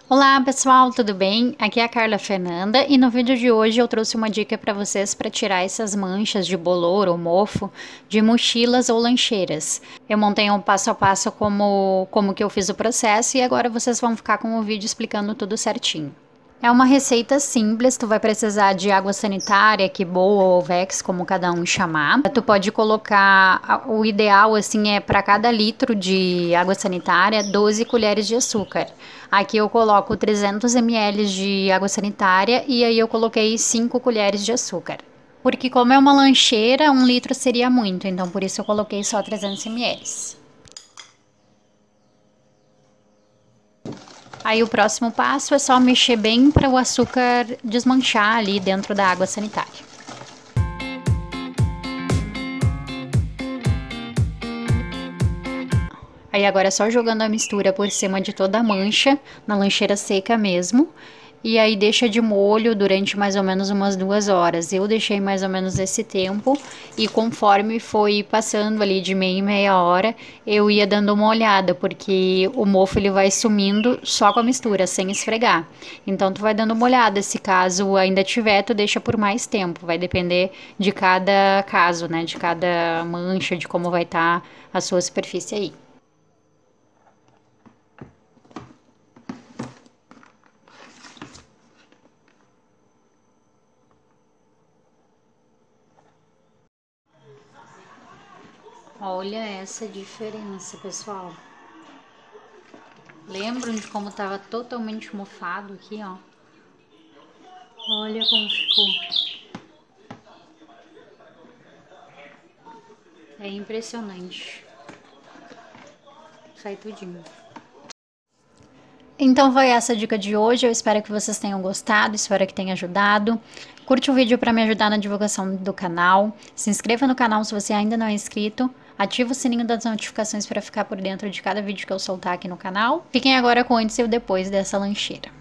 Olá pessoal, tudo bem? Aqui é a Carla Fernanda e no vídeo de hoje eu trouxe uma dica para vocês para tirar essas manchas de bolor ou mofo de mochilas ou lancheiras. Eu montei um passo a passo como que eu fiz o processo e agora vocês vão ficar com o vídeo explicando tudo certinho. É uma receita simples, tu vai precisar de água sanitária, que boa ou Vex, como cada um chamar. Tu pode colocar, o ideal assim é para cada litro de água sanitária, 12 colheres de açúcar. Aqui eu coloco 300 ml de água sanitária e aí eu coloquei 5 colheres de açúcar. Porque como é uma lancheira, 1 litro seria muito, então por isso eu coloquei só 300 ml. Aí o próximo passo é só mexer bem para o açúcar desmanchar ali dentro da água sanitária. Aí agora é só jogando a mistura por cima de toda a mancha, na lancheira seca mesmo. E aí deixa de molho durante mais ou menos umas 2 horas. Eu deixei mais ou menos esse tempo e conforme foi passando ali de meia em meia hora, eu ia dando uma olhada, porque o mofo ele vai sumindo só com a mistura, sem esfregar. Então tu vai dando uma olhada, se caso ainda tiver, tu deixa por mais tempo. Vai depender de cada caso, né, de cada mancha, de como vai estar a sua superfície aí. Olha essa diferença, pessoal. Lembram de como estava totalmente mofado aqui, ó? Olha como ficou. É impressionante. Sai tudinho. Então foi essa a dica de hoje, eu espero que vocês tenham gostado, espero que tenha ajudado. Curte o vídeo para me ajudar na divulgação do canal, se inscreva no canal se você ainda não é inscrito, ativa o sininho das notificações para ficar por dentro de cada vídeo que eu soltar aqui no canal. Fiquem agora com o antes e o depois dessa lancheira.